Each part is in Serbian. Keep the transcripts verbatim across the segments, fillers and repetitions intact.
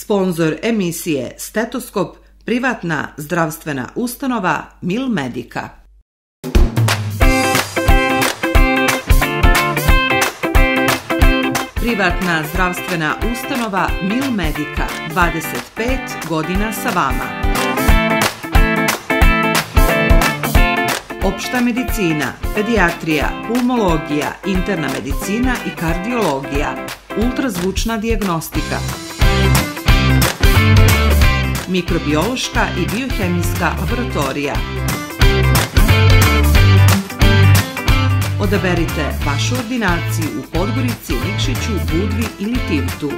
Sponzor emisije Stetoskop, privatna zdravstvena ustanova Milmedica. Privatna zdravstvena ustanova Milmedica, dvadeset pet godina sa vama. Opšta medicina, pedijatrija, pulmologija, interna medicina i kardiologija, ultrazvučna dijagnostika, mikrobiološka i biohemijska laboratorija. Odaberite vašu ordinaciju u Podgorici, Nikšiću, Budvi ili Tivtu.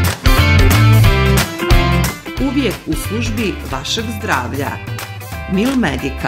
Uvijek u službi vašeg zdravlja. Milmedica.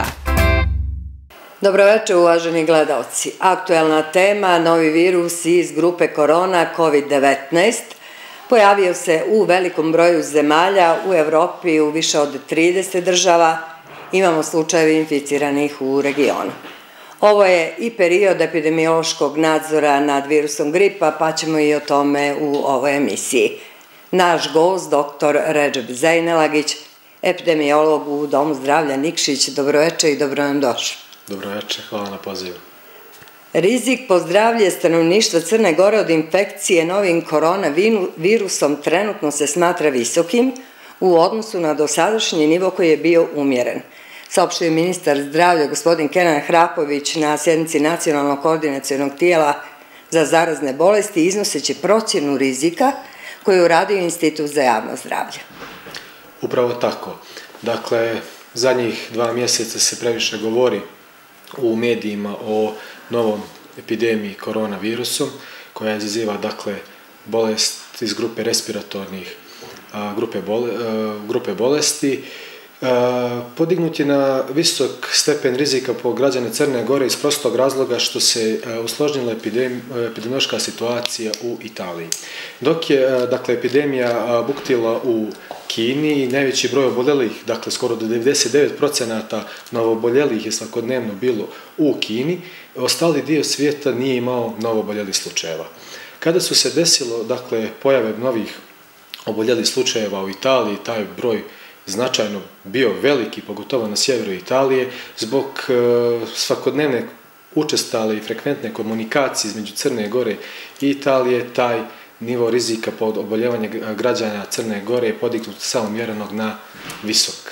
Dobroveče, uvaženi gledalci. Aktuelna tema, novi virus iz grupe korona kovid devetnaest, pojavio se u velikom broju zemalja u Evropi, u više od trideset država. Imamo slučajevi inficiranih u regionu. Ovo je i period epidemiološkog nadzora nad virusom gripa, pa ćemo i o tome u ovoj emisiji. Naš gost, doktor Redžep Zejnelagić, epidemiolog u Domu zdravlja Nikšić. Dobroveče i dobro nam došli. Dobroveče, hvala na pozivu. Rizik po zdravlje stanovništva Crne Gore od infekcije novim koronavirusom trenutno se smatra visokim u odnosu na dosadašnji nivo koji je bio umjeren. Saopštio je ministar zdravlja gospodin Kenan Hrapović na sjednici Nacionalnog koordinacionog tijela za zarazne bolesti, iznoseći procjenu rizika koju je uradio Institut za javno zdravlje. Upravo tako. Dakle, zadnjih dva mjeseca se previše govori u medijima o novom epidemiji koronavirusom, koja izaziva, dakle, bolest iz grupe respiratornih grupe, bole, grupe bolesti. Podignut je na visok stepen rizika po građane Crne Gore iz prostog razloga što se usložnila epidemiološka situacija u Italiji. Dok je, dakle, epidemija buktila u Kini i najveći broj oboljelih, dakle skoro do devedeset devet posto novooboljelih je svakodnevno bilo u Kini, ostali dio svijeta nije imao novooboljelih slučajeva. Kada su se desilo, dakle, pojave novih oboljelih slučajeva u Italiji, taj broj značajno bio veliki, pogotovo na sjeveru Italije, zbog e, svakodnevne učestale i frekventne komunikacije između Crne Gore i Italije, taj nivo rizika po oboljevanju građana Crne Gore je podignut samo mjerenog na visok.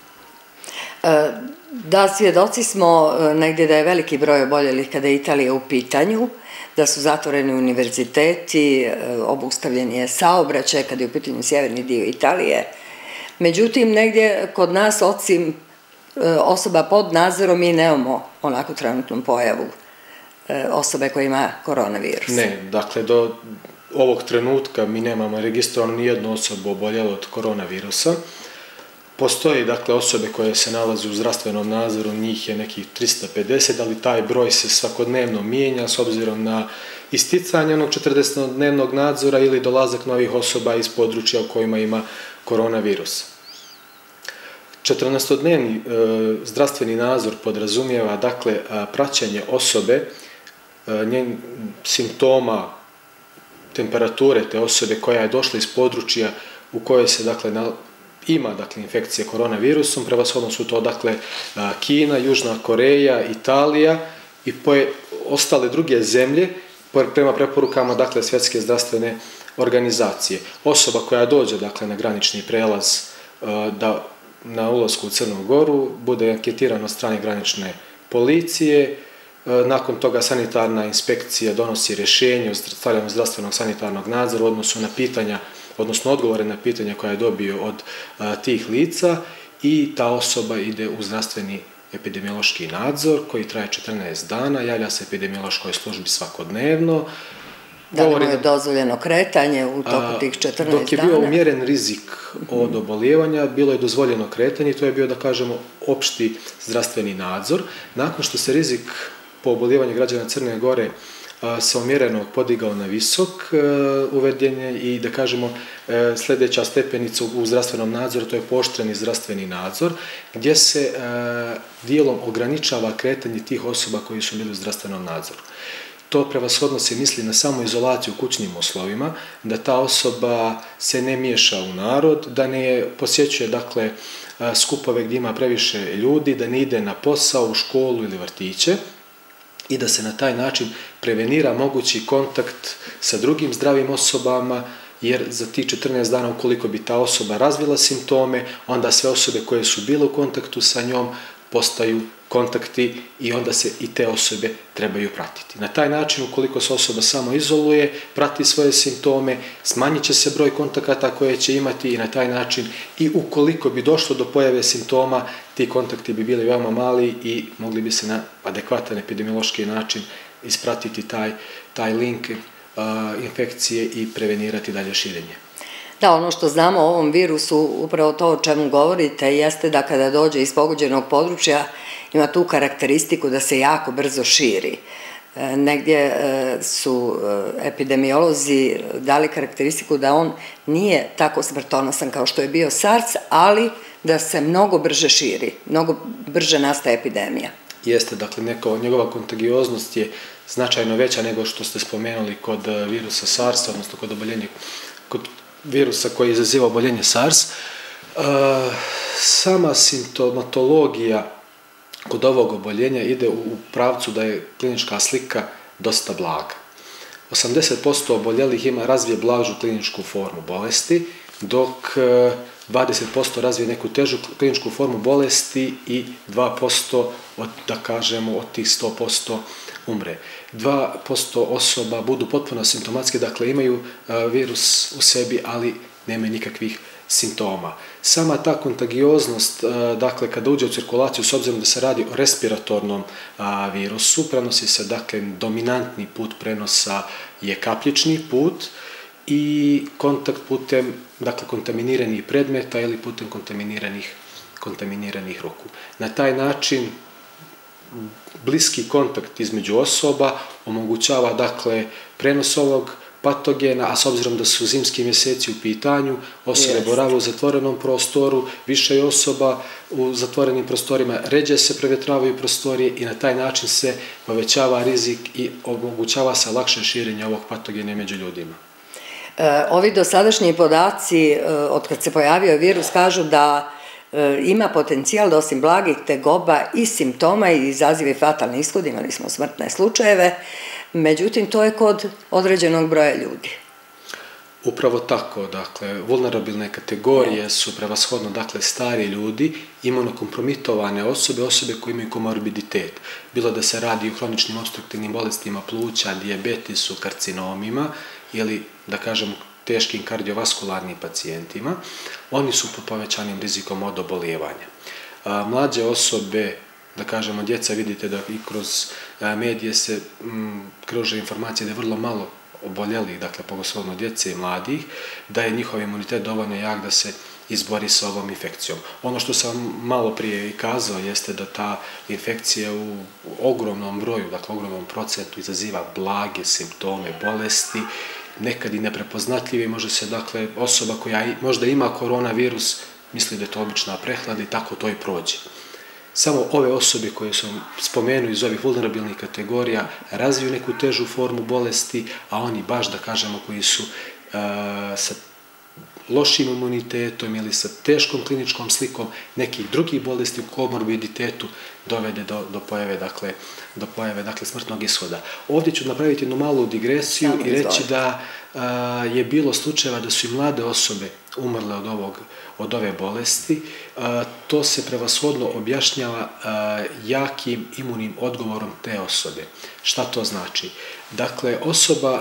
Da, svjedoci smo negdje da je veliki broj oboljelih kada je Italija u pitanju, da su zatvoreni univerziteti, obustavljen je saobraćaj kada je u pitanju sjeverni dio Italije. Međutim, negdje kod nas, osim osoba pod nadzorom, mi nemamo onako trenutnu pojavu osobe koja ima koronavirus. Ne, dakle, do ovog trenutka mi nemamo registrovano nijednu osobu oboljelu od koronavirusa. Postoji, dakle, osobe koje se nalaze u zdravstvenom nadzoru, njih je nekih tristo pedeset, ali taj broj se svakodnevno mijenja s obzirom na isticanje onog četrdesetdnevnog nadzora ili dolazak novih osoba iz područja u kojima ima koronavirus. četrnaestodnevni e, zdravstveni nadzor podrazumijeva, dakle, praćenje osobe, e, njen simptoma, temperature te osobe koja je došla iz područja u kojoj se, dakle, na, ima, dakle, infekcija koronavirusom. Prevashodno su to, dakle, Kina, Južna Koreja, Italija i poje, ostale druge zemlje prema preporukama, dakle, Svjetske zdravstvene organizacije. Osoba koja dođe, dakle, na granični prelaz da na ulasku u Crnu Goru bude anketirana od strane granične policije. Nakon toga sanitarna inspekcija donosi rješenje o stavljanju zdravstvenog sanitarnog nadzora u odnosu na pitanja, odnosno odgovore na pitanja koja je dobio od a, tih lica i ta osoba ide u zdravstveni epidemiološki nadzor koji traje četrnaest dana, javlja se epidemiološkoj službi svakodnevno. Da li mu je dozvoljeno kretanje u toku tih četrnaest dana? Dok je bio umjeren rizik od obolijevanja, bilo je dozvoljeno kretanje i to je bio, da kažemo, opšti zdravstveni nadzor. Nakon što se rizik po obolijevanju građana Crne Gore sa umjerenog podigao na visok, uveden je i, da kažemo, sljedeća stepenica u zdravstvenom nadzoru, to je pooštreni zdravstveni nadzor, gdje se dijelom ograničava kretanje tih osoba koji su bili u zdravstvenom nadzoru. to prevashodno se misli na samoizolaciju u kućnim uslovima, da ta osoba se ne miješa u narod, da ne posjećuje dakle skupove gdje ima previše ljudi, da ne ide na posao, u školu ili vrtiće i da se na taj način prevenira mogući kontakt sa drugim zdravim osobama, jer za tih četrnaest dana ukoliko bi ta osoba razvila simptome, onda sve osobe koje su bile u kontaktu sa njom postaju kontakti i onda se i te osobe trebaju pratiti. Na taj način, ukoliko se osoba samo izoluje, prati svoje simptome, smanjit će se broj kontakata koje će imati i na taj način i ukoliko bi došlo do pojave simptoma, ti kontakti bi bili veoma mali i mogli bi se na adekvatan epidemiološki način ispratiti taj, taj link uh, infekcije i prevenirati dalje širenje. Da, ono što znamo o ovom virusu, upravo to o čemu govorite, jeste da kada dođe iz pogođenog područja ima tu karakteristiku da se jako brzo širi. E, negdje e, su e, epidemiolozi dali karakteristiku da on nije tako smrtonosan kao što je bio SARS, ali da se mnogo brže širi, mnogo brže nastaje epidemija. Jeste, dakle, neko, njegova kontagioznost je značajno veća nego što ste spomenuli kod virusa SARS, odnosno kod oboljenja, kod virusa koji izaziva oboljenje SARS. E, sama simptomatologija kod ovog oboljenja ide u pravcu da je klinička slika dosta blaga. osamdeset posto oboljelih ima razvije blažu kliničku formu bolesti, dok dvadeset posto razvije neku težu kliničku formu bolesti i dva posto od, da kažemo, od tih sto posto umre. dva posto osoba budu potpuno simptomatske, dakle imaju virus u sebi, ali nemaju nikakvih simptoma. Sama ta kontagioznost, dakle, kada uđe u cirkulaciju, s obzirom da se radi o respiratornom virusu, prenosi se, dakle, dominantni put prenosa je kapljični put i kontakt putem, dakle, kontaminiranih predmeta ili putem kontaminiranih, kontaminiranih ruku. Na taj način bliski kontakt između osoba omogućava, dakle, prenos ovog patogena, a s obzirom da su zimski mjeseci u pitanju, osobe yes. borave u zatvorenom prostoru, više je osoba u zatvorenim prostorima, ređe se prevetravaju prostorije i na taj način se povećava rizik i omogućava se lakše širenje ovog patogena među ljudima. E, ovi dosadašnji podaci, e, od kad se pojavio virus, kažu da e, ima potencijal da osim blagih tegoba i simptoma i izazive fatalni ishod, imali smo smrtne slučajeve, međutim, to je kod određenog broja ljudi. Upravo tako, dakle, vulnerabilne kategorije su prevashodno, dakle, stari ljudi, imunokompromitovane osobe, osobe koje imaju komorbiditet. Bilo da se radi o hroničnim opstruktivnim bolestima pluća, dijabetisu, karcinomima ili, da kažem, teškim kardiovaskularnim pacijentima, oni su pod povećanim rizikom od obolijevanja. Mlađe osobe, da kažemo, djeca, vidite da i kroz medije se m, kruže informacije da je vrlo malo oboljelih, dakle, pogotovo djece i mladih, da je njihov imunitet dovoljno jak da se izbori sa ovom infekcijom. Ono što sam malo prije i kazao jeste da ta infekcija u ogromnom broju, dakle, ogromnom procentu izaziva blage simptome bolesti, nekad i neprepoznatljivi, može se, dakle, osoba koja možda ima koronavirus misli da je to obična prehlada i tako to i prođe. Samo ove osobe koje sam spomenuo iz ovih vulnerabilnih kategorija razviju neku težu formu bolesti, a oni baš, da kažemo, koji su uh, sa lošim imunitetom ili sa teškom kliničkom slikom nekih drugih bolesti u komorbiditetu dovede do, do pojave, dakle, do pojave, dakle, smrtnog ishoda. Ovdje ću napraviti jednu malu digresiju i reći da uh, je bilo slučajeva da su i mlade osobe umrle od ovog od ove bolesti. To se prevashodno objašnjava jakim imunim odgovorom te osobe. Šta to znači? Dakle, osoba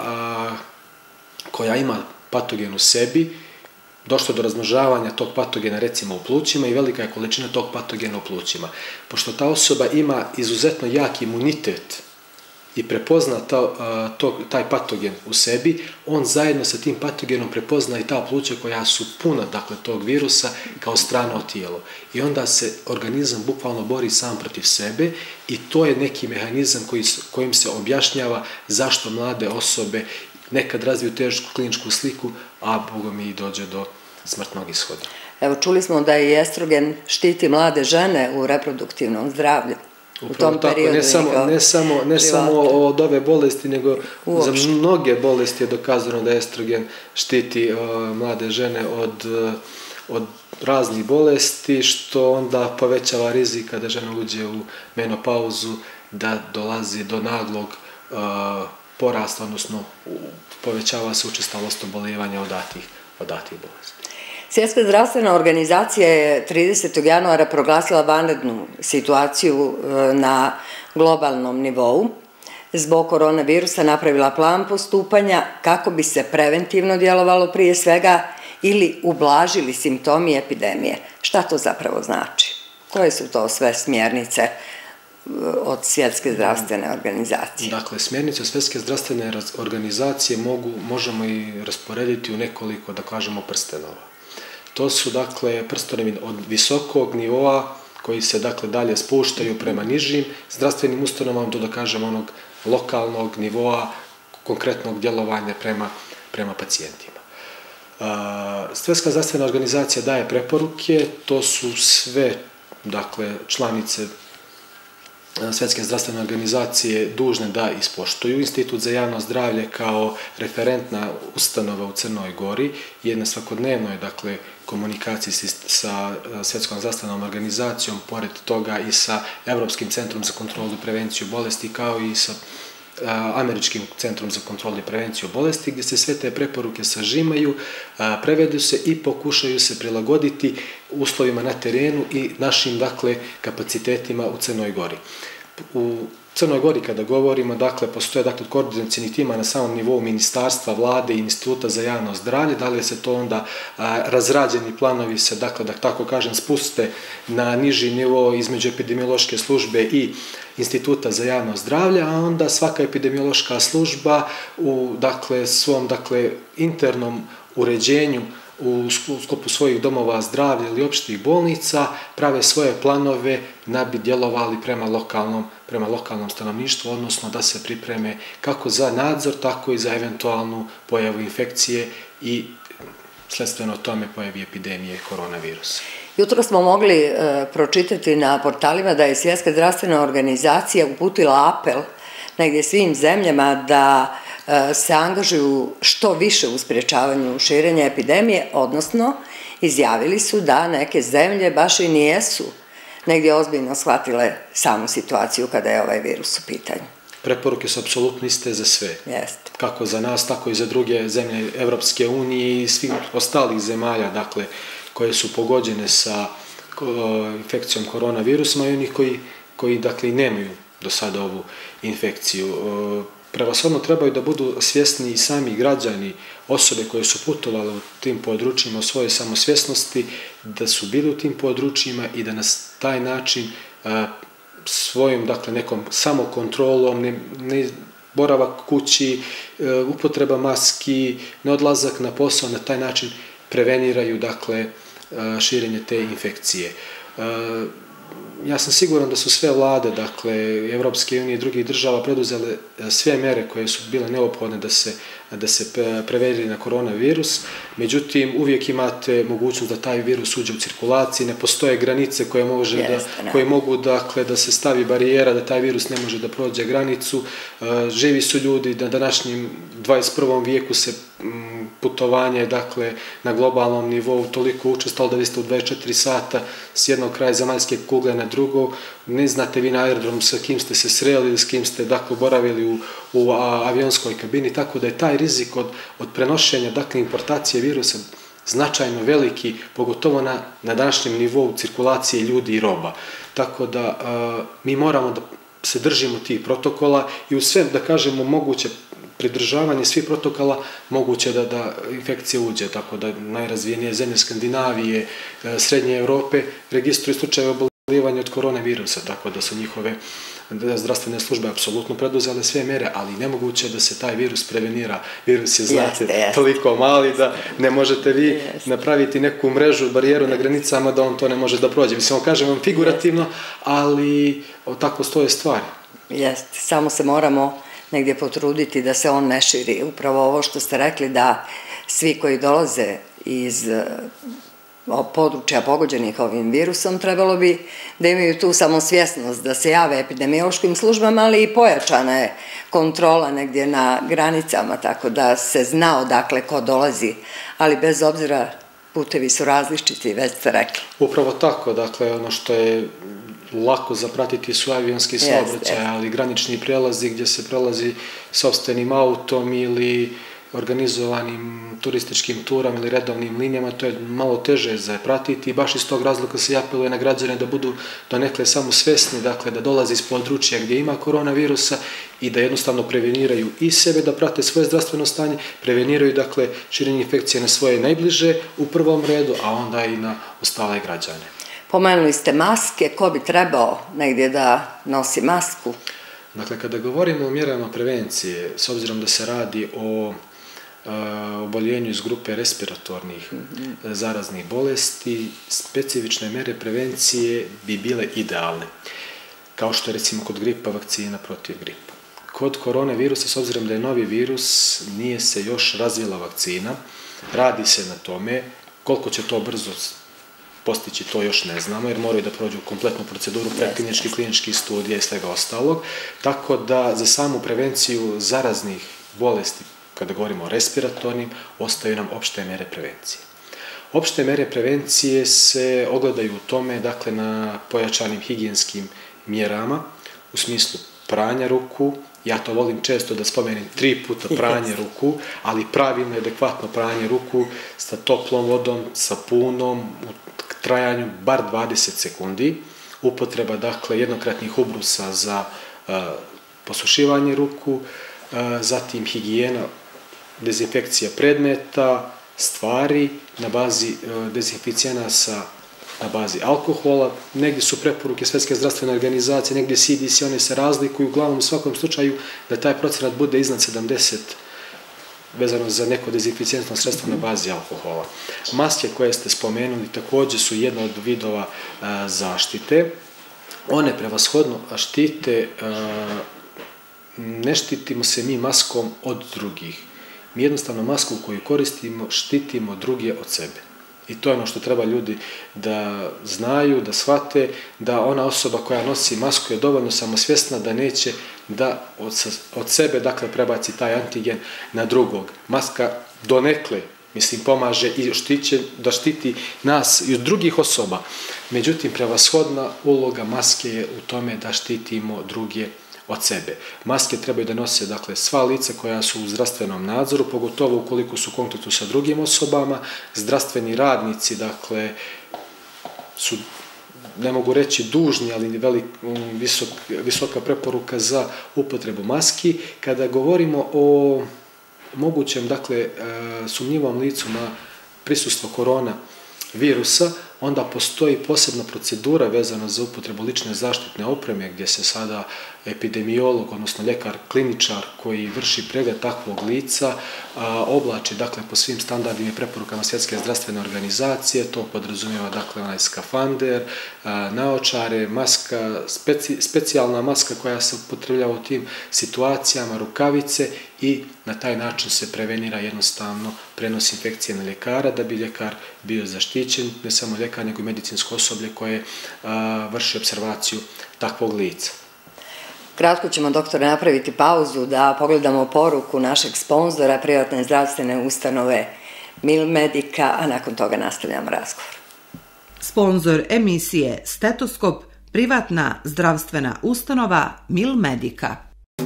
koja ima patogen u sebi, došlo do razmnožavanja tog patogena, recimo, u plućima i velika je količina tog patogena u plućima. Pošto ta osoba ima izuzetno jak imunitet i prepozna ta, to, taj patogen u sebi, on zajedno sa tim patogenom prepozna i ta pluća koja su puna, dakle, tog virusa kao strano tijelo. I onda se organizam bukvalno bori sam protiv sebe i to je neki mehanizam koji, kojim se objašnjava zašto mlade osobe nekad razviju tešku kliničku sliku, a bogom i dođe do smrtnog ishoda. Evo, čuli smo da i estrogen štiti mlade žene u reproduktivnom zdravlju. u tom periodu. Ne samo, ne samo, ne samo od ove bolesti, nego uopšte. Za mnoge bolesti je dokazano da estrogen štiti uh, mlade žene od, uh, od raznih bolesti, što onda povećava rizika da žena uđe u menopauzu, da dolazi do naglog uh, porasta, odnosno povećava se učestalost oboljevanja od datih, od datih bolesti. Svjetska zdravstvena organizacija je tridesetog januara proglasila vanrednu situaciju na globalnom nivou. Zbog koronavirusa napravila plan postupanja kako bi se preventivno djelovalo prije svega ili ublažili simptomi epidemije. Šta to zapravo znači? Koje su to sve smjernice od Svjetske zdravstvene organizacije? Dakle, smjernice Svjetske zdravstvene organizacije mogu, možemo i rasporediti u nekoliko, da kažemo, prstenova. To su, dakle, prstenovi od visokog nivoa koji se, dakle, dalje spuštaju prema nižim zdravstvenim ustanovama do, da kažemo, onog lokalnog nivoa konkretnog djelovanja prema, prema pacijentima. Svjetska zdravstvena organizacija daje preporuke, to su sve, dakle, članice Svjetske zdravstvene organizacije dužne da ispoštuju. Institut za javno zdravlje kao referentna ustanova u Crnoj Gori je na svakodnevnoj, dakle, komunikaciji sa Svjetskom zdravstvenom organizacijom, pored toga i sa Evropskim centrom za kontrolu i prevenciju bolesti, kao i sa Američkim centrom za kontrolu i prevenciju bolesti, gdje se sve te preporuke sažimaju, prevedu se i pokušaju se prilagoditi uslovima na terenu i našim, dakle, kapacitetima u Crnoj Gori. U Crnoj Gori, kada govorimo, dakle, postoje, dakle, koordinacijnih tima na samom nivou ministarstva, vlade i instituta za javno zdravlje, da li se to onda a, razrađeni planovi se, dakle, da tako kažem, spuste na niži nivo između epidemiološke službe i instituta za javno zdravlje, a onda svaka epidemiološka služba u, dakle, svom, dakle, internom uređenju u sklopu svojih domova zdravlja ili opštih bolnica prave svoje planove da bi djelovali prema lokalnom, prema lokalnom stanovništvu, odnosno da se pripreme kako za nadzor, tako i za eventualnu pojavu infekcije i sledstveno tome pojavi epidemije koronavirusa. Jutro smo mogli e, pročitati na portalima da je Svjetska zdravstvena organizacija uputila apel negdje svim zemljama da e, se angažuju što više u sprječavanju širenja epidemije, odnosno izjavili su da neke zemlje baš i nijesu negdje ozbiljno shvatile samu situaciju kada je ovaj virus u pitanju. Preporuke su apsolutno iste za sve. Jeste. Kako za nas, tako i za druge zemlje Evropske unije i svih ostalih zemalja, dakle, koje su pogođene sa infekcijom koronavirusima i onih koji, koji dakle, nemaju do sada ovu infekciju. Prevashodno trebaju da budu svjesni i sami građani, osobe koje su putovale u tim područjima o svojoj samosvjesnosti, da su bili u tim područjima i da nas taj način svojim, dakle, nekom samokontrolom, ne, ne boravak kući, upotreba maski, neodlazak na posao, na taj način preveniraju, dakle, širenje te infekcije. Ja sam siguran da su sve vlade, dakle, Evropske unije i drugih država preduzele sve mere koje su bile neophodne da se, da se preveri na koronavirus. Međutim, uvijek imate mogućnost da taj virus uđe u cirkulaciji, ne postoje granice koje, može Jeste, da, koje mogu, dakle, da se stavi barijera, da taj virus ne može da prođe granicu. Živi su ljudi na današnjem dvadeset prvom vijeku se putovanje, dakle, na globalnom nivou toliko učestalo da vi ste u dvadeset četiri sata s jednog kraja zemaljske kugle na drugo. Ne znate vi na aerodromu sa kim ste se sreli ili s kim ste, dakle, boravili u, u avionskoj kabini, tako da je taj rizik od, od prenošenja, dakle, importacije virusa značajno veliki, pogotovo na, na današnjem nivou cirkulacije ljudi i roba. Tako da a, mi moramo da se držimo tih protokola i u sve, da kažemo, moguće pridržavanje svih protokola moguće da, da infekcija uđe, tako da najrazvijenije zemlje Skandinavije, Srednje Evrope registruju slučajeve oboljevanja od koronavirusa, tako da su njihove zdravstvene službe apsolutno preduzele sve mere, ali nemoguće da se taj virus prevenira. Virus je, znate, jeste, jeste. toliko mali da ne možete vi jeste. napraviti neku mrežu, barijeru jeste. na granicama da on to ne može da prođe. Mislim, kažem vam figurativno, ali tako stoje stvari. Jeste, samo se moramo negdje potruditi da se on ne širi. Upravo ovo što ste rekli, da svi koji dolaze iz područja pogođenih ovim virusom, trebalo bi da imaju tu samosvjesnost, da se jave epidemiološkim službama, ali i pojačana je kontrola negdje na granicama, tako da se zna odakle ko dolazi, ali bez obzira putevi su različiti, već ste rekli. Upravo tako, dakle, ono što je lako zapratiti su avionski saobraćaj, ali granični prelazi gdje se prelazi sopstvenim autom ili organizovanim turističkim turam ili redovnim linijama, to je malo teže za pratiti i baš iz tog razloga se apeluje na građane da budu donekle samo svesni, dakle da dolaze iz područja gdje ima koronavirusa i da jednostavno preveniraju i sebe, da prate svoje zdravstveno stanje, preveniraju dakle širenje infekcije na svoje najbliže u prvom redu, a onda i na ostale građane. Pomenuli ste maske, ko bi trebao negdje da nosi masku? Dakle, kada govorimo o mjerama prevencije, s obzirom da se radi o oboljenju iz grupe respiratornih zaraznih bolesti, specifične mere prevencije bi bile idealne. Kao što je recimo kod gripa vakcina protiv gripa. Kod koronavirusa, s obzirom da je novi virus, nije se još razvila vakcina, radi se na tome, koliko će to brzo postići, to još ne znamo, jer moraju da prođu kompletnu proceduru predkliničkih, kliničkih studija i svega ostalog. Tako da za samu prevenciju zaraznih bolesti, kada govorimo o respiratornim, ostaju nam opšte mere prevencije. Opšte mere prevencije se ogledaju u tome, dakle, na pojačanim higijenskim mjerama, u smislu pranja ruku. Ja to volim često da spomenem tri puta pranje ruku, ali pravilno i adekvatno pranje ruku sa toplom vodom, sapunom, u trajanju bar dvadeset sekundi. Upotreba, dakle, jednokratnih ubrusa za uh, posušivanje ruku, uh, zatim higijena, dezinfekcija predmeta, stvari na bazi uh, dezinficijenasa na bazi alkohola. Negdje su preporuke Svjetske zdravstvene organizacije, negdje C D C, one se razlikuju, uglavnom u svakom slučaju da taj procenat bude iznad sedamdeset vezano za neko dezinficijentno sredstvo na bazi alkohola. Maske koje ste spomenuli također su jedna od vidova a, zaštite. One prevashodno štite, a, ne štitimo se mi maskom od drugih. Mi jednostavno masku koju koristimo štitimo druge od sebe. I to je ono što treba ljudi da znaju, da shvate, da ona osoba koja nosi masku je dovoljno samosvjesna da neće da od, od sebe, dakle, prebaci taj antigen na drugog. Maska donekle, mislim, pomaže i štiće, da štiti nas i od drugih osoba. Međutim, prevashodna uloga maske je u tome da štitimo druge od sebe. Maske trebaju da nose, dakle, sva lica koja su u zdravstvenom nadzoru, pogotovo ukoliko su u kontaktu sa drugim osobama. Zdravstveni radnici, dakle, su, ne mogu reći dužni, ali velik, visok, visoka preporuka za upotrebu maski. Kada govorimo o mogućem, dakle, sumnjivom licu na prisustvo korona virusa, onda postoji posebna procedura vezana za upotrebu lične zaštitne opreme gdje se sada epidemiolog, odnosno ljekar kliničar koji vrši pregled takvog lica a, oblači, dakle, po svim standardima i preporukama Svjetske zdravstvene organizacije. To podrazumijeva, dakle, onaj skafander, a, naočare, maska, speci, specijalna maska koja se upotrebljava u tim situacijama, rukavice, i na taj način se prevenira jednostavno prenos infekcije na ljekara, da bi ljekar bio zaštićen, ne samo ljekar, nego i medicinsko osoblje koje a, vrši observaciju takvog lica. Kratko ćemo, doktore, napraviti pauzu da pogledamo poruku našeg sponzora, privatne zdravstvene ustanove Milmedica, a nakon toga nastavljamo razgovor. Sponzor emisije Stetoskop, privatna zdravstvena ustanova Milmedica.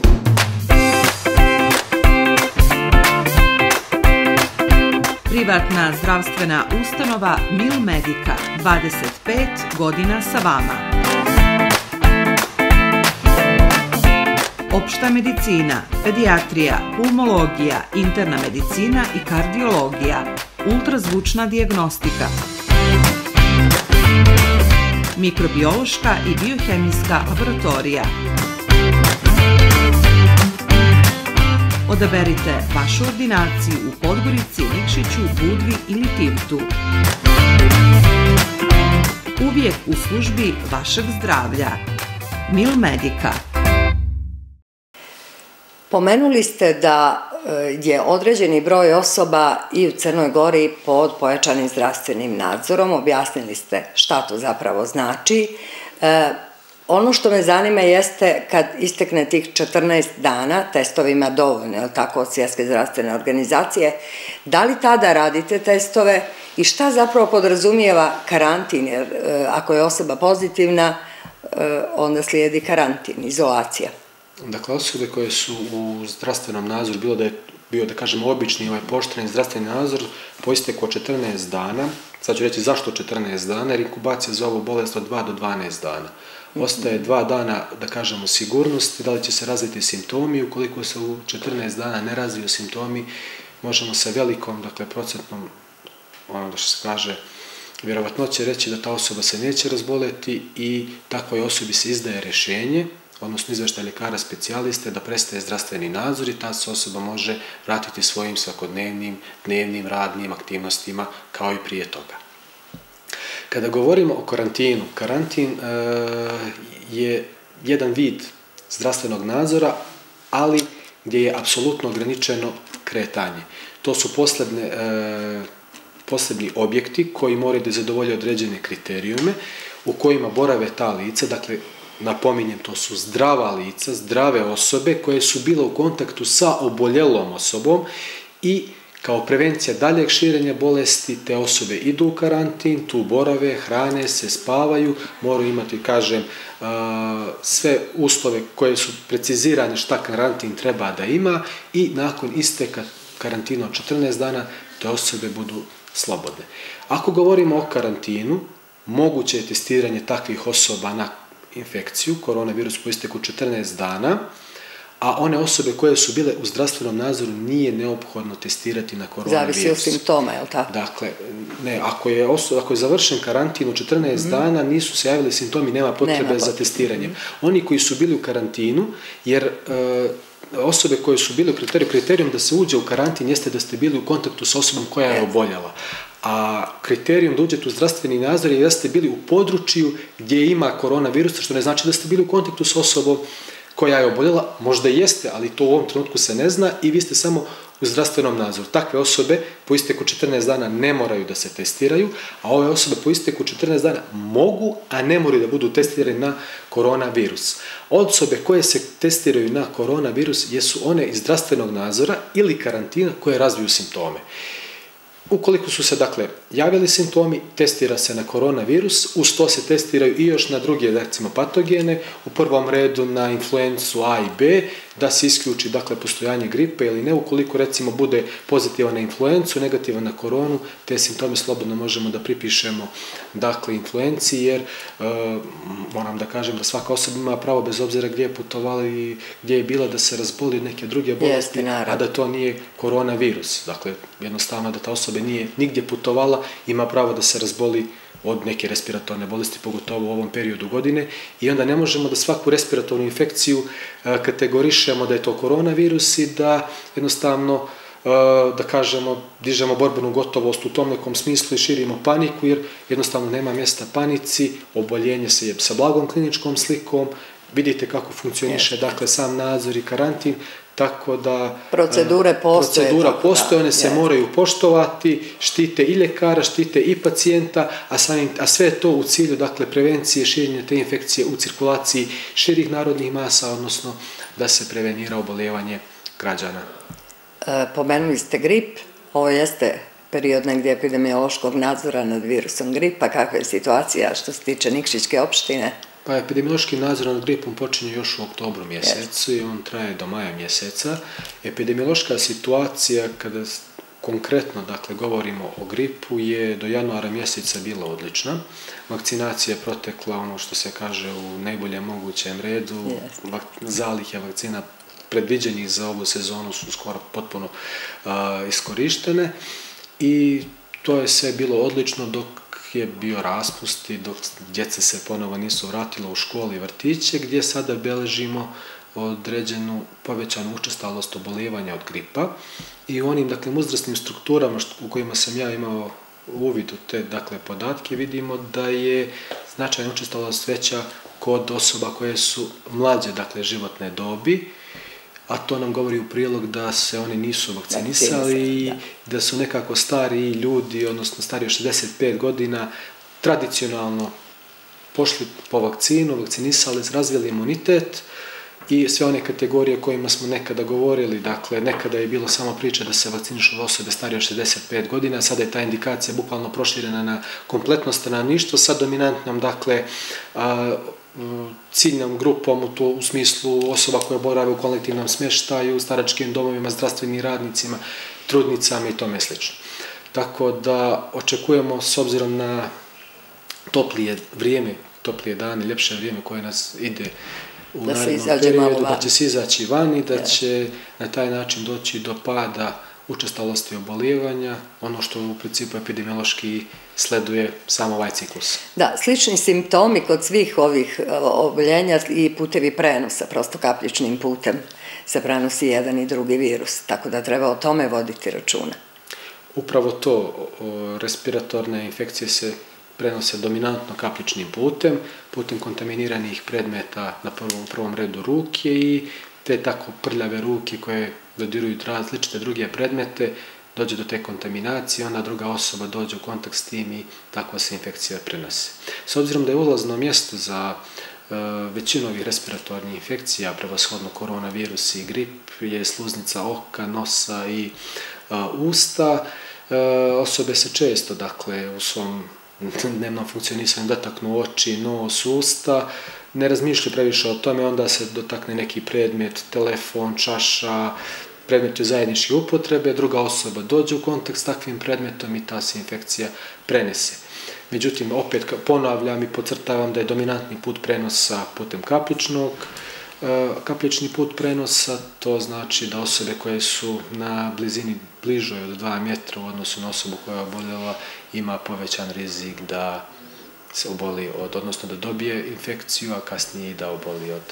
Privatna zdravstvena ustanova Milmedica, dvadeset pet godina sa vama. Opšta medicina, pedijatrija, pulmologija, interna medicina i kardiologija, ultrazvučna dijagnostika, mikrobiološka i biohemijska laboratorija. Odaberite vašu ordinaciju u Podgorici, Nikšiću, Budvi ili Tivtu. Uvijek u službi vašeg zdravlja. Milmedica. Pomenuli ste da je određeni broj osoba i u Crnoj Gori pod pojačanim zdravstvenim nadzorom. Objasnili ste šta to zapravo znači. E, ono što me zanima jeste kad istekne tih četrnaest dana, testovima dovoljno, je li tako, od Svjetske zdravstvene organizacije, da li tada radite testove i šta zapravo podrazumijeva karantin, jer e, ako je osoba pozitivna, e, onda slijedi karantin, izolacija. Dakle, osobe koje su u zdravstvenom nadzoru, bilo da je bio, da kažemo, obični ovaj pooštreni zdravstveni nadzor, po isteku od četrnaest dana, sad ću reći zašto četrnaest dana, jer inkubacija za ovu bolest od dva do dvanaest dana. Ostaje dva dana, da kažemo, sigurnosti, da li će se razviti simptomi, ukoliko se u četrnaest dana ne razviju simptomi, možemo sa velikom, dakle, procentnom, ono što se kaže, vjerovatnoće reći da ta osoba se neće razboleti i takvoj osobi se izdaje rješenje, odnosno izveštaj ljekara specijaliste da prestaje zdravstveni nadzor i ta se osoba može vratiti svojim svakodnevnim, dnevnim, radnim aktivnostima kao i prije toga. Kada govorimo o karantinu, karantin e, je jedan vid zdravstvenog nadzora, ali gdje je apsolutno ograničeno kretanje. To su posebne, e, posebni objekti koji moraju da zadovolje određene kriterijume u kojima borave ta lica, dakle, napominjem, to su zdrava lica, zdrave osobe koje su bile u kontaktu sa oboljelom osobom i kao prevencija daljeg širenja bolesti te osobe idu u karantin, tu borave, hrane se, spavaju, moraju imati, kažem, sve uslove koje su precizirane šta karantin treba da ima i nakon isteka karantina od četrnaest dana te osobe budu slobodne. Ako govorimo o karantinu, moguće je testiranje takvih osoba na infekciju, koronavirus po isteku četrnaest dana, a one osobe koje su bile u zdravstvenom nadzoru nije neophodno testirati na koronavirus. Zavisi od simptoma, je li tako? Dakle, ne, ako je, osoba, ako je završen karantin u četrnaest mm. dana, nisu se javili simptomi, nema potrebe nema za testiranjem. Mm. Oni koji su bili u karantinu, jer e, osobe koje su bile u kriteriju, kriterijum da se uđe u karantin jeste da ste bili u kontaktu s osobom koja je oboljela. A kriterijum da uđete u zdravstveni nadzor je da ste bili u području gdje ima koronavirus, što ne znači da ste bili u kontaktu s osobom koja je oboljela, možda jeste, ali to u ovom trenutku se ne zna i vi ste samo u zdravstvenom nadzoru. Takve osobe po isteku četrnaest dana ne moraju da se testiraju, a ove osobe po isteku četrnaest dana mogu, a ne moraju da budu testirane na koronavirus. Osobe koje se testiraju na koronavirus jesu one iz zdravstvenog nadzora ili karantina koje razviju simptome. Ukoliko su se, dakle, javili simptomi, testira se na koronavirus, uz to se testiraju i još na druge, recimo, patogene, u prvom redu na influencu A i B, da se isključi, dakle, postojanje gripe ili ne. Ukoliko, recimo, bude pozitivan na influencu, negativan na koronu, te simptome slobodno možemo da pripišemo, dakle, influenciji, jer e, moram da kažem da svaka osoba ima pravo, bez obzira gdje je putovala i gdje je bila, da se razboli od neke druge bolesti, a da to nije koronavirus. Dakle, jednostavno da ta osoba nije nigdje putovala, ima pravo da se razboli od neke respiratorne bolesti, pogotovo u ovom periodu godine, i onda ne možemo da svaku respiratornu infekciju kategorišemo da je to koronavirus i da jednostavno, da kažemo, dižemo borbenu gotovost u tom nekom smislu i širimo paniku, jer jednostavno nema mjesta panici, oboljenje se je sa blagom kliničkom slikom, vidite kako funkcioniše, dakle, sam nadzor i karantin, tako da procedure postoje, procedura postoje, one se moraju poštovati, štite i ljekara, štite i pacijenta, a, samim, a sve to u cilju, dakle, prevencije širenja te infekcije u cirkulaciji širih narodnih masa, odnosno da se prevenira oboljevanje građana. E, pomenuli ste grip, ovo jeste period negdje epidemiološkog nadzora nad virusom gripa. Kakva je situacija što se tiče Nikšićke opštine? Pa epidemiološki nadzor nad gripom počinje još u oktobru mjesecu i on traje do maja mjeseca. Epidemiološka situacija, kada konkretno, dakle, govorimo o gripu, je do januara mjeseca bila odlična. Vakcinacija je protekla, ono što se kaže, u najboljem mogućem redu. Vak- zalihe vakcina predviđenih za ovu sezonu su skoro potpuno uh, iskorištene i to je sve bilo odlično dok je bio raspust i dok djeca se ponovo nisu vratila u škole i vrtiće, gdje sada beležimo određenu povećanu učestalost oboljevanja od gripa i u onim, dakle, uzrasnim strukturama što, u kojima sam ja imao uvid u te, dakle, podatke, vidimo da je značajna učestalost veća kod osoba koje su mlađe, dakle, životne dobi, a to nam govori u prilog da se oni nisu vakcinisali i da su nekako stariji ljudi, odnosno stariji od šezdeset pet godina, tradicionalno pošli po vakcinu, vakcinisali, razvili imunitet i sve one kategorije o kojima smo nekada govorili, dakle, nekada je bilo samo priča da se vakcinišu osobe starije od šezdeset pet godina, sada je ta indikacija bukvalno proširena na kompletno stanovništvo sa dominantnom, dakle, a, ciljnom grupom u, to, u smislu osoba koje borave u kolektivnom smještaju, staračkim domovima, zdravstvenim radnicima, trudnicama i tome slično. Tako da očekujemo, s obzirom na toplije vrijeme, toplije dane, ljepše vrijeme koje nas ide u da narednom periodu, da će se izaći van i da će na taj način doći do pada učestalosti oboljevanja, ono što u principu epidemiološki sleduje samo ovaj ciklus. Da, slični simptomi kod svih ovih oboljenja i putevi prenosa, prosto kapljičnim putem se prenosi jedan i drugi virus, tako da treba o tome voditi računa. Upravo to, respiratorne infekcije se prenose dominantno kapljičnim putem, putem kontaminiranih predmeta na prvom, prvom redu ruke i te tako prljave ruke koje dodiruju različite druge predmete, dođe do te kontaminacije, onda druga osoba dođe u kontakt s tim i takva se infekcija prenosi. S obzirom da je ulazno mjesto za e, većinu ovih respiratornih infekcija, prevashodno koronavirus i grip, je sluznica oka, nosa i a, usta, e, osobe se često, dakle, u svom dnevnom funkcionisanju dotaknu oči, nos, usta, ne razmišljaju previše o tome, onda se dotakne neki predmet, telefon, čaša, predmeti zajedničke upotrebe, druga osoba dođe u kontakt s takvim predmetom i ta se infekcija prenese. Međutim, opet ponavljam i podcrtavam da je dominantni put prenosa putem kapljičnog, kapljični put prenosa, to znači da osobe koje su na blizini bližoj od dva metra u odnosu na osobu koja je oboljela ima povećan rizik da se oboli od, odnosno da dobije infekciju, a kasnije i da oboli od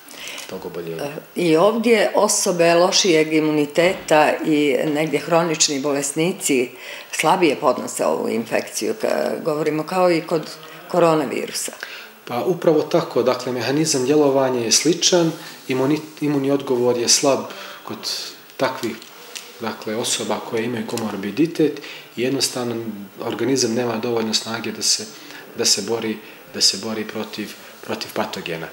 tog oboljenja. I ovdje osobe lošijeg imuniteta i negdje hronični bolesnici slabije podnose ovu infekciju, govorimo kao i kod koronavirusa. Pa upravo tako, dakle, mehanizam djelovanja je sličan, imuni, imunni odgovor je slab kod takvih, dakle, osoba koje imaju komorbiditet i jednostavno organizam nema dovoljno snage da se, da se bori, da se bori protiv, protiv patogena.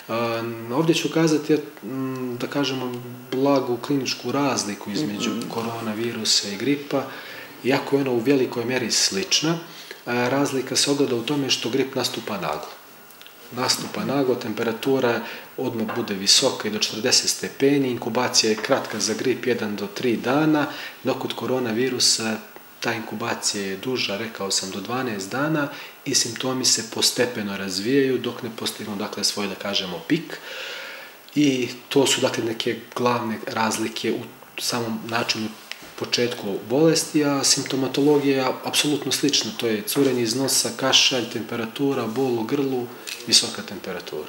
Um, ovdje ću kazati, da kažemo, blagu kliničku razliku između mm-hmm. koronavirusa i gripa, iako je ona u velikoj mjeri slična, razlika se ogleda u tome što grip nastupa naglo. Nastupa naglo, temperatura odmah bude visoka i do četrdeset stepeni, inkubacija je kratka za grip jedan do tri dana, dok kod koronavirusa ta inkubacija je duža, rekao sam, do dvanaest dana i simptomi se postepeno razvijaju dok ne postignu, dakle, svoj, da kažemo, pik. I to su, dakle, neke glavne razlike u samom načinu početku bolesti, a simptomatologija je apsolutno slična. To je curenje iz nosa, kašalj, temperatura, bol u grlu, visoka temperatura.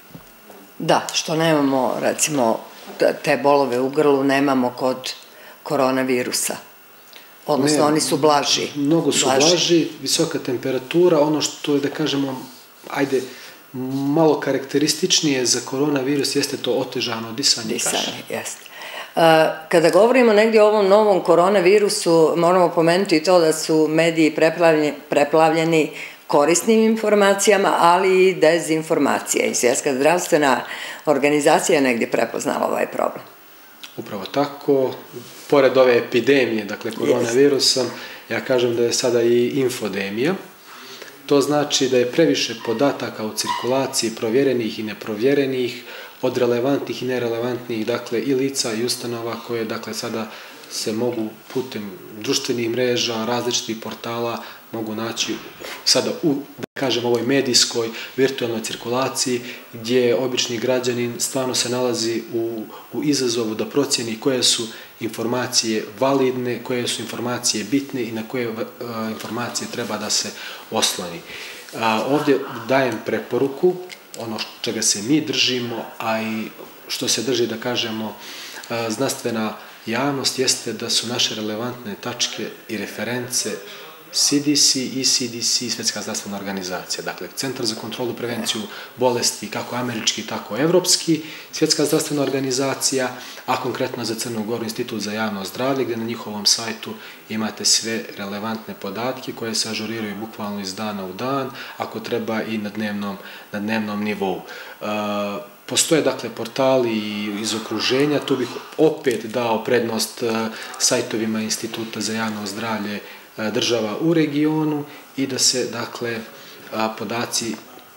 Da, što nemamo, recimo, te bolove u grlu nemamo kod koronavirusa. Odnosno, ne, oni su blaži. Mnogo su blaži. blaži, visoka temperatura, ono što je, da kažemo, ajde, malo karakterističnije za koronavirus jeste to otežano disanje i kašalj. Disanje, jeste. Kada govorimo negdje o ovom novom koronavirusu, moramo pomenuti i to da su mediji preplavljeni, preplavljeni korisnim informacijama, ali i dezinformacija. I Svjetska zdravstvena organizacija je negdje prepoznala ovaj problem. Upravo tako. Pored ove epidemije, dakle koronavirusa, ja kažem da je sada i infodemija. To znači da je previše podataka u cirkulaciji, provjerenih i neprovjerenih, od relevantnih i nerelevantnih, dakle, i lica i ustanova koje, dakle, sada se mogu putem društvenih mreža, različitih portala, mogu naći sada u, da kažem, ovoj medijskoj, virtualnoj cirkulaciji, gdje obični građanin stvarno se nalazi u, u izazovu da procjeni koje su informacije validne, koje su informacije bitne i na koje a, informacije treba da se osloni. A, ovdje dajem preporuku, ono čega se mi držimo, a i što se drži, da kažemo, znanstvena javnost, jeste da su naše relevantne tačke i reference C D C, E C D C i Svjetska zdravstvena organizacija. Dakle, Centar za kontrolu prevenciju bolesti, kako američki, tako evropski, Svjetska zdravstvena organizacija, a konkretno za Crnu Goru Institut za javno zdravlje, gdje na njihovom sajtu imate sve relevantne podatke koje se ažuriraju bukvalno iz dana u dan, ako treba i na dnevnom, na dnevnom nivou. Uh, Postoje, dakle, portali iz okruženja, tu bih opet dao prednost uh, sajtovima Instituta za javno zdravlje uh, država u regionu i da se, dakle, uh, podaci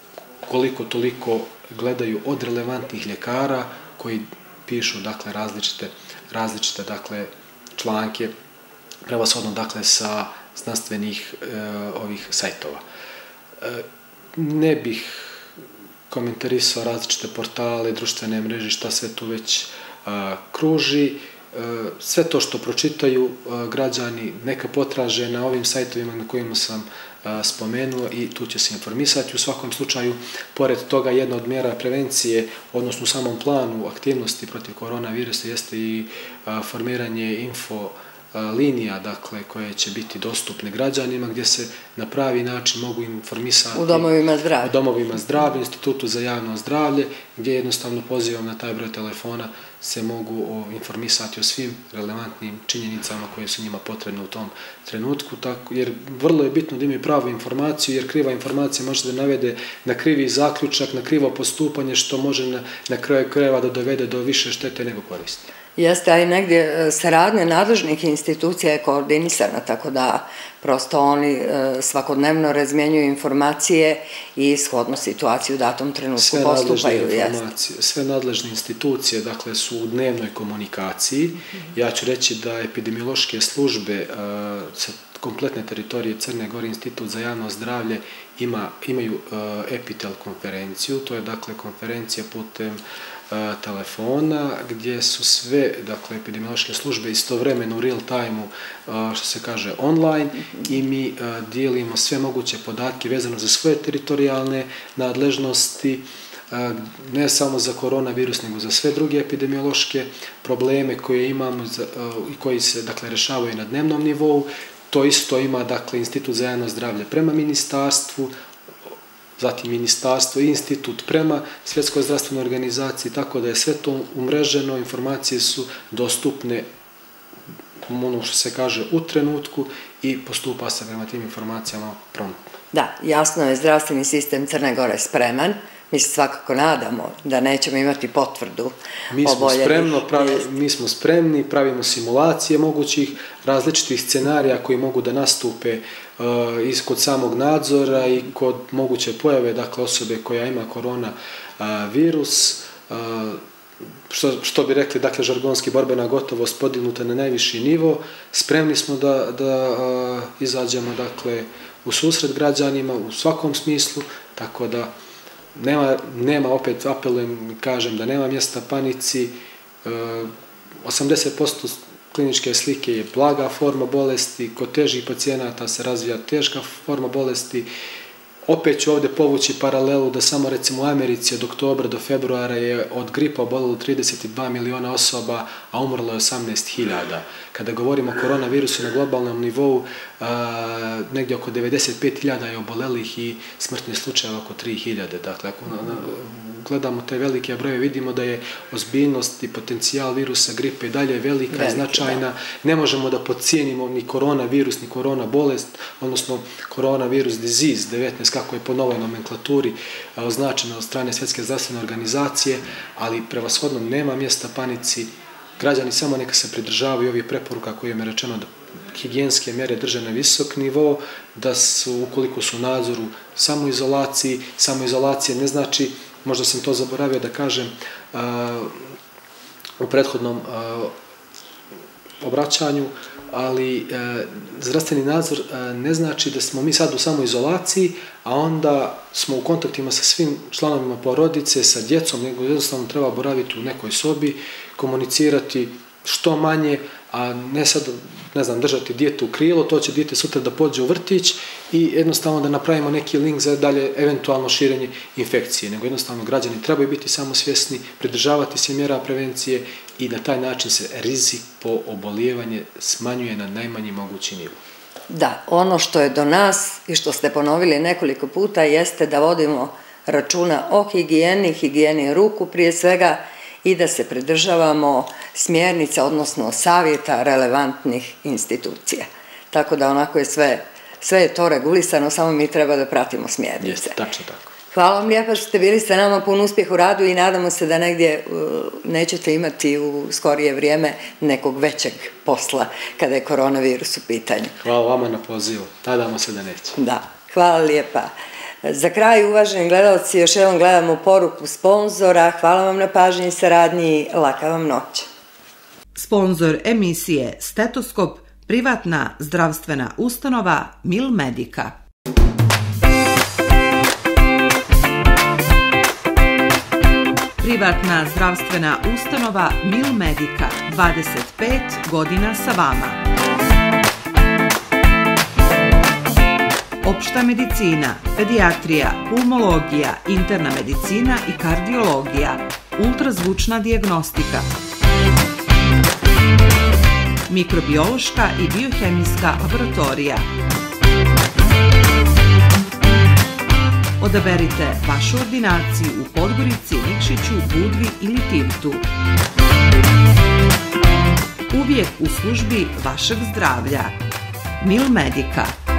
koliko toliko gledaju od relevantnih ljekara koji pišu, dakle, različite, različite, dakle, članke, prevashodno, dakle, sa znanstvenih uh, ovih sajtova. Uh, ne bih komentarisao različite portale, društvene mreže, šta sve tu već a, kruži. A, sve to što pročitaju a, građani neka potraže na ovim sajtovima na kojima sam a, spomenuo i tu će se informisati. U svakom slučaju, pored toga, jedna od mjera prevencije, odnosno u samom planu aktivnosti protiv koronavirusa, jeste i a, formiranje info linija, dakle, koje će biti dostupne građanima, gdje se na pravi način mogu informisati u domovima zdravlja, u domovima zdravlja, Institutu za javno zdravlje, gdje jednostavno pozivom na taj broj telefona se mogu o, informisati o svim relevantnim činjenicama koje su njima potrebne u tom trenutku, tako, jer vrlo je bitno da imaju pravu informaciju, jer kriva informacija može da navede na krivi zaključak, na krivo postupanje, što može na, na kraju krajeva da dovede do više štete nego koristi. Jeste, a i negdje saradnja nadležnih institucija je koordinisana, tako da prosto oni svakodnevno razmjenjuju informacije i shodno situaciju u datom trenutku sve postupaju. Informacije, sve nadležne institucije, dakle, su u dnevnoj komunikaciji. Mm-hmm. Ja ću reći da epidemiološke službe uh, sa kompletne teritorije Crne Gore, Institut za javno zdravlje, ima, imaju uh, Epitel konferenciju, to je, dakle, konferencija putem telefona, gdje su sve, dakle, epidemiološke službe istovremeno u real time-u, što se kaže, online, i mi dijelimo sve moguće podatke vezano za svoje teritorijalne nadležnosti, ne samo za koronavirus, nego za sve druge epidemiološke probleme koje imamo i koji se, dakle, rešavaju na dnevnom nivou. To isto ima, dakle, Institut za javno zdravlje prema ministarstvu, zatim ministarstvo i institut prema Svjetskoj zdravstvenoj organizaciji, tako da je sve to umreženo, informacije su dostupne, ono što se kaže, u trenutku i postupa se prema tim informacijama promptno. Da, jasno je, zdravstveni sistem Crne Gore spreman. Mi se svakako nadamo da nećemo imati potvrdu mi smo oboljelih. Spremno, pravi, mi smo spremni, pravimo simulacije mogućih različitih scenarija koji mogu da nastupe uh, iz kod samog nadzora i kod moguće pojave, dakle, osobe koja ima korona uh, virus, uh, što, što bi rekli, dakle, žargonski borbena gotovost podignuta na najviši nivo. Spremni smo da, da uh, izađemo, dakle, u susret građanima u svakom smislu, tako da Nema, nema, opet apelujem i kažem da nema mjesta panici. osamdeset posto kliničke slike je blaga forma bolesti, kod težih pacijenata se razvija teška forma bolesti. Opet ću ovdje povući paralelu da samo, recimo, u Americi od oktobra do februara je od gripa obolelo trideset dva miliona osoba, a umrlo je osamnaest hiljada. Kada govorimo o koronavirusu na globalnom nivou, a, negdje oko devedeset pet hiljada je obolelih i smrtnih slučajeva oko tri hiljade. Dakle, ako gledamo te velike broje, vidimo da je ozbiljnost i potencijal virusa gripe dalje velika, velika i značajna. Da. Ne možemo da podcijenimo ni koronavirus, ni korona bolest, odnosno koronavirus disease devetnaest, kako je po novoj nomenklaturi označeno od strane Svjetske zdravstvene organizacije, ali prevashodno nema mjesta panici. Građani samo neka se pridržavaju ovih preporuka koje je rečeno da higijenske mjere drže na visok nivo, da su, ukoliko su u nadzoru, samoizolaciji. Samoizolacija ne znači, možda sam to zaboravio da kažem uh, u prethodnom uh, obraćanju, ali uh, zdravstveni nadzor uh, ne znači da smo mi sad u samoizolaciji, a onda smo u kontaktima sa svim članovima porodice, sa djecom, nego jednostavno treba boraviti u nekoj sobi, komunicirati što manje, a ne sad, ne znam, držati dijete u krilo, to će dijete sutra da pođe u vrtić i jednostavno da napravimo neki link za dalje eventualno širenje infekcije, nego jednostavno građani trebaju biti samo svjesni, pridržavati se mjera prevencije i na taj način se rizik po obolijevanje smanjuje na najmanji mogući nivo. Da, ono što je do nas i što ste ponovili nekoliko puta jeste da vodimo računa o higijeni, higijeni ruku prije svega i da se pridržavamo smjernica, odnosno savjeta relevantnih institucija. Tako da onako je sve, sve je to regulisano, samo mi treba da pratimo smjernice. Jeste, tačno tako. Hvala vam lijepa što ste bili sa nama, pun uspjeh u radu i nadamo se da negdje uh, nećete imati u skorije vrijeme nekog većeg posla kada je koronavirus u pitanju. Hvala vama na pozivu, nadamo se da neće. Da, hvala lijepa. Za kraj, uvaženi gledalci, još jednom gledamo poruku sponzora. Hvala vam na pažnji i saradnji, laka vam noć. Sponzor emisije Stetoskop, privatna zdravstvena ustanova Milmedica. Privatna zdravstvena ustanova Milmedica, dvadeset pet godina sa vama. Opšta medicina, pedijatrija, pulmologija, interna medicina i kardiologija, ultrazvučna dijagnostika, mikrobiološka i biohemijska laboratorija. Odaberite vašu ordinaciju u Podgorici, Nikšiću, Budvi ili Tivtu. Uvijek u službi vašeg zdravlja. Milmedica.